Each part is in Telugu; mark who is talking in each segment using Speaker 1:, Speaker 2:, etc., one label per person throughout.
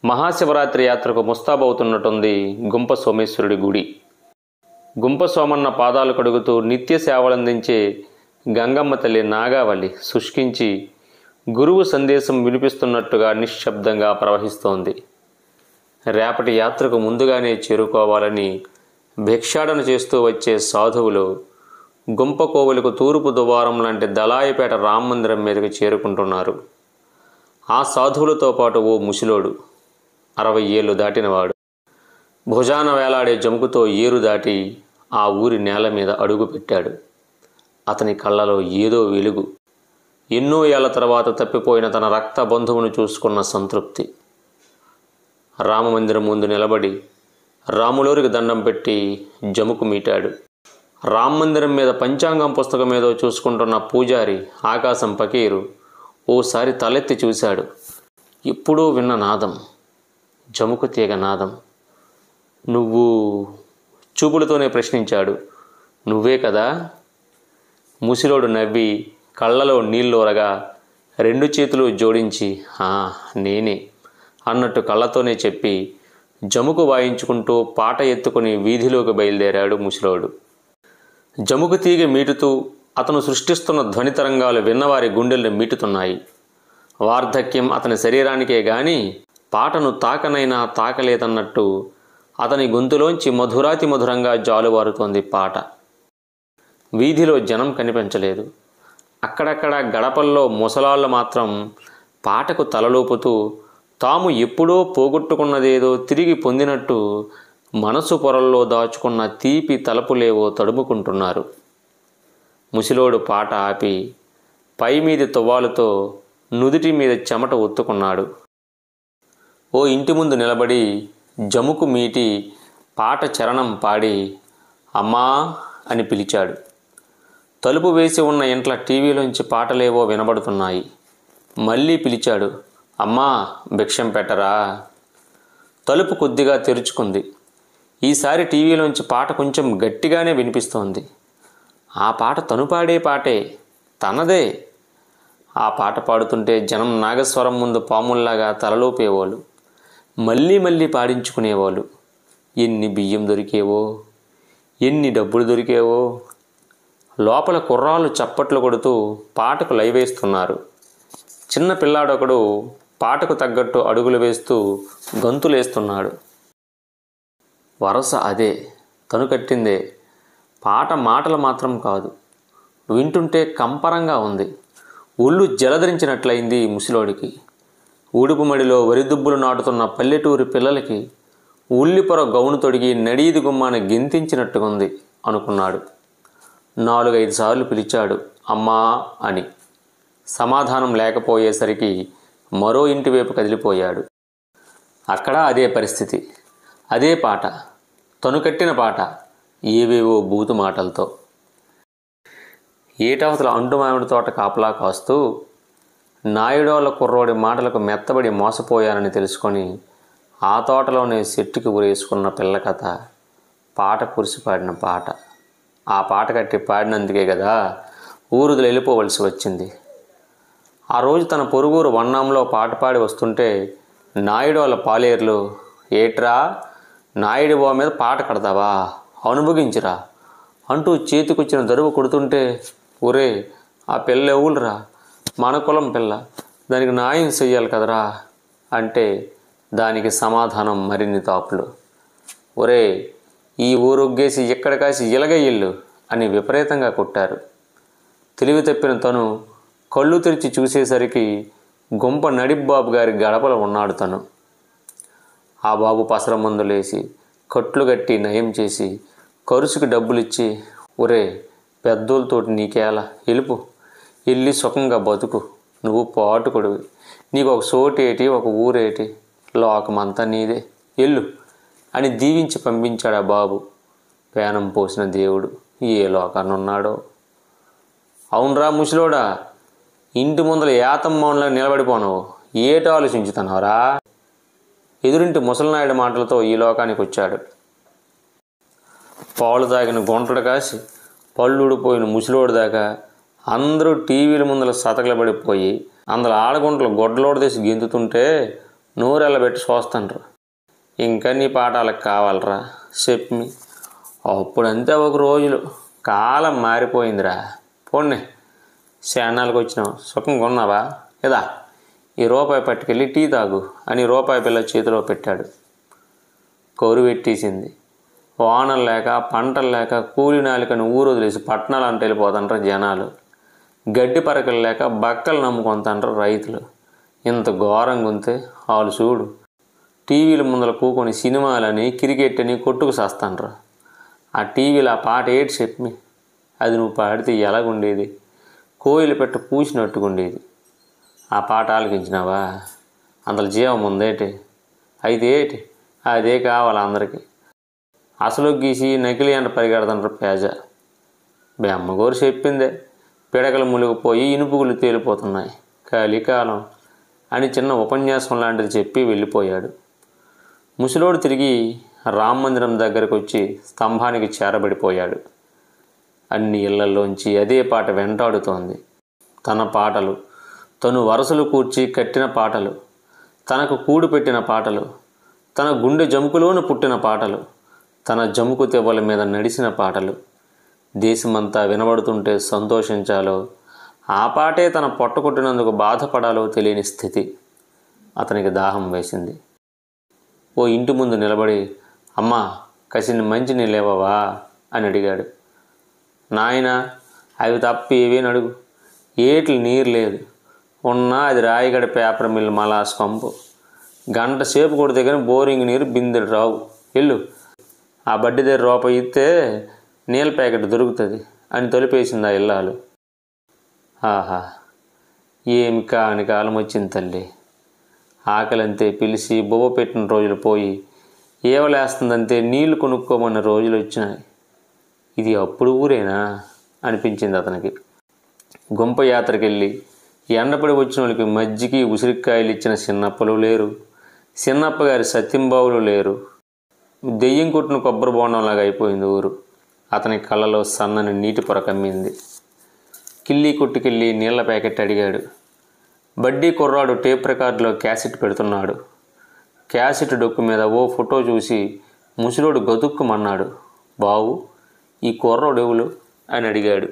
Speaker 1: మహాశివరాత్రి యాత్రకు ముస్తాబవుతున్నట్టుంది గుంప సోమేశ్వరుడి గుడి. గుంప సోమన్న పాదాలు కడుగుతూ నిత్య సేవలందించే గంగమ్మ తల్లి నాగావళి శుష్కించి గురువు సందేశం వినిపిస్తున్నట్టుగా నిశ్శబ్దంగా ప్రవహిస్తోంది. రేపటి యాత్రకు ముందుగానే చేరుకోవాలని భిక్షాటన చేస్తూ వచ్చే సాధువులు గుంప కోవెలకు తూర్పు దువారం లాంటి దళాయిపేట రామమందిరం మీదకి చేరుకుంటున్నారు. ఆ సాధువులతో పాటు ఓ ముసిలోడు, 60 ఏళ్ళు దాటినవాడు, భుజాన వేలాడే జముకుతో ఏరు దాటి ఆ ఊరి నేల మీద అడుగు పెట్టాడు. అతని కళ్ళలో ఏదో వెలుగు, ఎన్నో ఏళ్ల తర్వాత తప్పిపోయిన తన రక్త బంధువును చూసుకున్న సంతృప్తి. రామమందిరం ముందు నిలబడి రాములోరికి దండం పెట్టి జముకు మీటాడు. రామమందిరం మీద పంచాంగం పుస్తకం ఏదో చూసుకుంటున్న పూజారి ఆకాశం పకీరు ఓసారి తలెత్తి చూశాడు. ఎప్పుడూ విన్న నాదం, జముకు తీగ నాదం. నువ్వు? చూపులతోనే ప్రశ్నించాడు. నువ్వే కదా? ముసిలోడు నవ్వి కళ్ళలో నీళ్ళోరగా 2 చేతులు జోడించి నేనే అన్నట్టు కళ్ళతోనే చెప్పి జముకు వాయించుకుంటూ పాట ఎత్తుకుని వీధిలోకి బయలుదేరాడు ముసిలోడు. జముకు తీగ మీటుతూ అతను సృష్టిస్తున్న ధ్వని తరంగాలు విన్నవారి గుండెల్ని మీటుతున్నాయి. వార్ధక్యం అతని శరీరానికే గాని పాటను తాకనైనా తాకలేదన్నట్టు అతని గొంతులోంచి మధురాతి మధురంగా జాలువారుతోంది పాట. వీధిలో జనం కనిపించలేదు. అక్కడక్కడ గడపల్లో ముసలాళ్ళు మాత్రం పాటకు తలలోపుతూ తాము ఎప్పుడో పోగొట్టుకున్నదేదో తిరిగి పొందినట్టు మనసు పొరల్లో దాచుకున్న తీపి తలపులేవో తడుముకుంటున్నారు. ముసిలోడు పాట ఆపి పై మీది తువ్వాలుతో నుదిటి మీద చెమట ఒత్తుకున్నాడు. ఓ ఇంటి ముందు నిలబడి జముకు మీటి పాట చరణం పాడి అమ్మా అని పిలిచాడు. తలుపు వేసి ఉన్న ఇంట్ల టీవీలోంచి పాటలేవో వినబడుతున్నాయి. మళ్ళీ పిలిచాడు, అమ్మా భిక్షం పెట్టరా. తలుపు కొద్దిగా తెరుచుకుంది. ఈసారి టీవీలోంచి పాట కొంచెం గట్టిగానే వినిపిస్తోంది. ఆ పాట తను పాడే పాటే, తనదే. ఆ పాట పాడుతుంటే జనం నాగస్వరం ముందు పాముల్లాగా తలలోపేవాళ్ళు, మళ్ళీ మళ్ళీ పాడించుకునేవాళ్ళు. ఎన్ని బియ్యం దొరికేవో, ఎన్ని డబ్బులు దొరికేవో. లోపల కుర్రాళ్ళు చప్పట్లు కొడుతూ పాటకు లైవేస్తున్నారు. చిన్న పిల్లాడొకడు పాటకు తగ్గట్టు అడుగులు వేస్తూ గంతులేస్తున్నాడు. వరస అదే, తను కట్టిందే. పాట మాటలు మాత్రం కాదు, వింటుంటే కంపరంగా ఉంది. ఒళ్ళు జలధరించినట్లయింది ముసిలోడికి. ఊడుపు మడిలో వరిదుబ్బులు నాటుతున్న పల్లెటూరి పిల్లలకి ఉల్లిపొర గౌను తొడిగి నడీది గుమ్మాన గెంతించినట్టుగుంది అనుకున్నాడు. 4-5 సార్లు పిలిచాడు అమ్మా అని. సమాధానం లేకపోయేసరికి మరో ఇంటి వైపు కదిలిపోయాడు. అక్కడ అదే పరిస్థితి, అదే పాట, తను కట్టిన పాట, ఏవేవో బూతు మాటలతో. ఏటవతల అంటుమామిడి తోట కాపలా కాస్తూ నాయుడోళ్ళ కుర్రోడి మాటలకు మెత్తబడి మోసపోయానని తెలుసుకొని ఆ తోటలోనే చెట్టుకి ఉరేసుకున్న పిల్ల కథ, పాట కురిసి పాడిన పాట. ఆ పాట కట్టి పాడినందుకే కదా ఊరుదులు వెళ్ళిపోవలసి వచ్చింది. ఆ రోజు తన పొరుగురు వన్నాంలో పాట పాడి వస్తుంటే నాయుడోళ్ళ పాలేర్లు, ఏట్రా నాయుడి బావ మీద పాట కడతావా, అనుభవించిరా అంటూ చేతికొచ్చిన దరువు కొడుతుంటే, ఒరే ఆ పిల్ల ఎవరురా, మన కులం పిల్ల, దానికి న్యాయం చెయ్యాలి కదరా అంటే దానికి సమాధానం మరిన్ని తాపులు. ఒరే ఈ ఊరొగ్గేసి ఎక్కడ కాసి ఇలగయ్యిళ్ళు అని విపరీతంగా కొట్టారు. తెలివి తప్పిన తను కళ్ళు తెరిచి చూసేసరికి గుంప నడిబాబు గారి గడపలో ఉన్నాడు తను. ఆ బాబు పసర మందులేసి కట్లు కట్టి నయం చేసి కరుసుకి డబ్బులిచ్చి, ఒరే పెద్దోళ్ళతోటి నీకేలా, ఎలుపు వెళ్ళి సుఖంగా బతుకు, నువ్వు పాటుకుడివి, నీకు ఒక సోటేటి ఒక ఊరేటి, లోకమంతా నీదే, ఎల్లు అని దీవించి పంపించాడు ఆ బాబు. పేనం పోసిన దేవుడు ఏ లోకాన్నున్నాడో. అవునరా ముసిలోడా, ఇంటి ముందల ఏతమ్మౌన్లా నిలబడిపోనవు, ఏటో ఆలోచించుతున్నావురా. ఎదురింటి ముసలినాయుడు మాటలతో ఈ లోకానికి వచ్చాడు. పాలు తాగిన గుంటడు కాసి పళ్ళుడిపోయిన ముసిలోడు దాకా అందరూ టీవీల ముందల సతకలబడిపోయి అందులో ఆడగుంటలు గొడ్డలోడు తీసి గెంతుతుంటే నూరెళ్ళబెట్టి చూస్తాండ్రు. ఇంకా నీ పాఠాలకు కావాలరా చెప్పి. అప్పుడంతే ఒక రోజులు. కాలం మారిపోయిందిరా. పోన్నే శానాలకు వచ్చినావు, సుఖంగా ఉన్నావా? ఇదా ఈ రూపాయి పట్టుకెళ్ళి టీ తాగు అని రూపాయి పిల్ల చేతిలో పెట్టాడు. కౌరు పెట్టేసింది. వానలు లేక పంటలు లేక కూలి నాలికని ఊరు వదిలేసి పట్టణాలు అంటే వెళ్ళిపోతుంటారు జనాలు. గడ్డి పరకలు లేక బక్కలు నమ్ముకుంటాంటారు రైతులు. ఇంత ఘోరంగా ఉంటే వాళ్ళు చూడు, టీవీల ముందర కూకొని సినిమాలని క్రికెట్ అని కొట్టుకు చేస్తాండ్రు. ఆ టీవీలో ఆ పాట ఏటి చెప్పి, అది నువ్వు పాడితే ఎలాగుండేది? కోయిలు పెట్ట పూసినట్టుకుండేది. ఆ పాట ఆలకించినావా? అందులో జీవం ఉందేటి? అయితే ఏటి అదే కావాలి అందరికీ. అసలు గీసి నకిలీ అంట పరిగెడుతుంటారు పేజ. బెమ్మగోరు చెప్పిందే, పిడకలు మునిగిపోయి ఇనుపుగులు తేలిపోతున్నాయి, కలికాలం అని చిన్న ఉపన్యాసం లాంటిది చెప్పి వెళ్ళిపోయాడు. ముసలోడు తిరిగి రామ మందిరం దగ్గరకు వచ్చి స్తంభానికి చేరబడిపోయాడు. అన్ని ఇళ్లల్లోంచి అదే పాట వెంటాడుతోంది. తన పాటలు, తను వరసలు కూర్చి కట్టిన పాటలు, తనకు కూడు పెట్టిన పాటలు, తన గుండె జముకులోను పుట్టిన పాటలు, తన జముకు తెవ్వల మీద నడిచిన పాటలు. దేశమంతా వినబడుతుంటే సంతోషించాలో, ఆ పాటే తన పొట్ట కొట్టినందుకు బాధపడాలో తెలియని స్థితి. అతనికి దాహం వేసింది. ఓ ఇంటి ముందు నిలబడి, అమ్మా కసిని మంచి నీళ్ళేవా అని అడిగాడు. నాయనా అవి తప్ప ఏవేని అడుగు. ఏట్లు నీరు లేదు, ఉన్నా అది రాయిగడ పేపర్ మిల్లు మలాస్ పంపు. గంట సేపు కొడితే కానీ బోరింగ్ నీరు బిందెడు రావు. వెళ్ళు, ఆ బడ్డీ దగ్గర రూపాయి ఇస్తే నీళ్ళ ప్యాకెట్ దొరుకుతుంది అని తొలిపేసింది ఆ ఇల్లాలు. ఆహా, ఏమి కాని కాలం వచ్చింది తల్లి. ఆకలంతే పిలిచి బొవ్వ పెట్టిన రోజులు పోయి, ఏవలేస్తుందంతే నీళ్లు కొనుక్కోమన్న రోజులు వచ్చినాయి. ఇది అప్పుడు ఊరేనా అనిపించింది అతనికి. గుంప యాత్రకెళ్ళి ఎండపడి వచ్చిన వాళ్ళకి మజ్జికి ఉసిరికాయలు ఇచ్చిన చిన్నప్పలు లేరు, చిన్నప్ప గారి సత్యంబావులు లేరు. దెయ్యం కొట్టిన కొబ్బరి బోండంలాగా అయిపోయింది ఊరు. అతని కళ్ళలో సన్నని నీటి పొర కమ్మింది. కిల్లీ కొట్టుకెళ్ళి నీళ్ల ప్యాకెట్ అడిగాడు. బడ్డీ కుర్రాడు టేప్ రికార్డులో క్యాసెట్ పెడుతున్నాడు. క్యాసెట్ డొక్కు మీద ఓ ఫోటో చూసి ముసలోడు గతుక్కుమన్నాడు. బావు, ఈ కుర్రోడు ఎవలు అని అడిగాడు.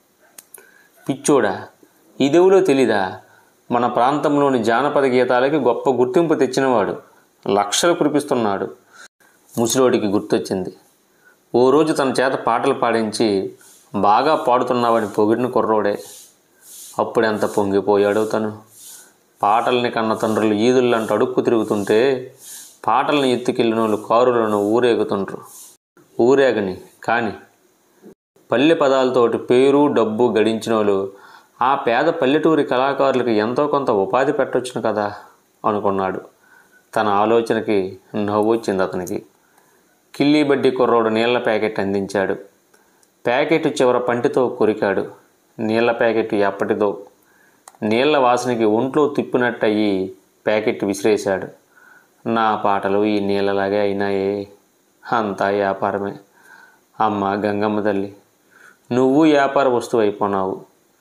Speaker 1: పిచ్చోడా, ఈ దేవులో తెలీదా? మన ప్రాంతంలోని జానపద గీతాలకి గొప్ప గుర్తింపు తెచ్చినవాడు, లక్షలు కురిపిస్తున్నాడు. ముసలోడికి గుర్తొచ్చింది. ఓ రోజు తన చేత పాటలు పాడించి బాగా పాడుతున్నావని పొగిడిన కుర్రోడే. అప్పుడెంత పొంగిపోయాడో తను. పాటల్ని కన్న తండ్రులు ఈదుల్లంటూ అడుక్కు తిరుగుతుంటే పాటలను ఎత్తుకెళ్ళిన వాళ్ళు కారులను ఊరేగుతుండ్రు. ఊరేగని కానీ పల్లె పదాలతోటి పేరు డబ్బు గడించిన వాళ్ళు ఆ పేద పల్లెటూరి కళాకారులకు ఎంతో కొంత ఉపాధి పెట్టొచ్చును కదా అనుకున్నాడు. తన ఆలోచనకి నవ్వు వచ్చింది అతనికి. కిల్లీ బడ్డీ కుర్రోడు నీళ్ల ప్యాకెట్ అందించాడు. ప్యాకెట్ చివర పంటితో కొరికాడు. నీళ్ల ప్యాకెట్ ఎప్పటిదో. నీళ్ల వాసనకి ఒంట్లో తిప్పినట్టయి ప్యాకెట్ విసిరేశాడు. నా పాటలు ఈ నీళ్ళలాగే అయినాయే, అంతా వ్యాపారమే. అమ్మ గంగమ్మ తల్లి, నువ్వు వ్యాపార వస్తువు అయిపోయినావు.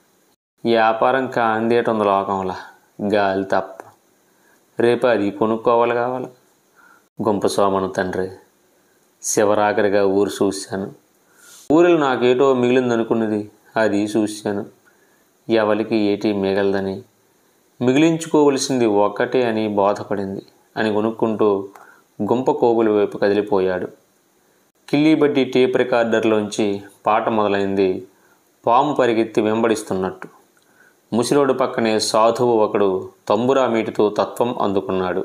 Speaker 1: వ్యాపారం కాందేటుంది లోకంలా, గాలి తప్ప. రేపు అది కొనుక్కోవాలి కావాలి. గుంప సోమను తండ్రి, శివరాకరిగా ఊరు చూశాను. ఊరిలో నాకేటో మిగిలిందనుకున్నది అది చూశాను. ఎవరికి ఏటీ మిగలదని, మిగిలించుకోవలసింది ఒక్కటే అని బోధపడింది అని కొనుక్కుంటూ గుంప కోగుల వైపు కదిలిపోయాడు. కిల్లీ బడ్డీ టేప్ రికార్డర్లోంచి పాట మొదలైంది. పాము పరిగెత్తి వెంబడిస్తున్నట్టు. ముసిలోడు పక్కనే సాధువు ఒకడు తంబురా మీటితో తత్వం అందుకున్నాడు.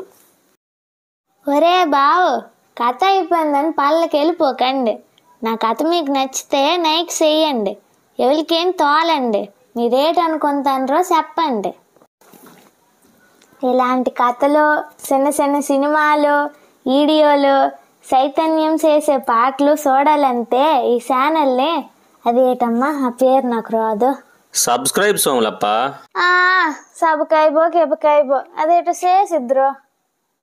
Speaker 2: ఒరే బావు, కథ అయిపోయిందని పళ్ళకి వెళ్ళిపోకండి. నా కథ మీకు నచ్చితే లైక్ చేయండి, ఎవరికేం తోలండి, మీరేటనుకుంటారో చెప్పండి. ఇలాంటి కథలు, చిన్న చిన్న సినిమాలు, వీడియోలు, చైతన్యం చేసే పాటలు చూడాలంటే ఈ ఛానల్ని, అదేటమ్మా ఆ పేరు నాకు రాదు,
Speaker 1: సబ్స్క్రైబ్ సోములప్ప.
Speaker 2: సబ్స్క్రైబో కెబకైబో అదేటో చేసిద్రు.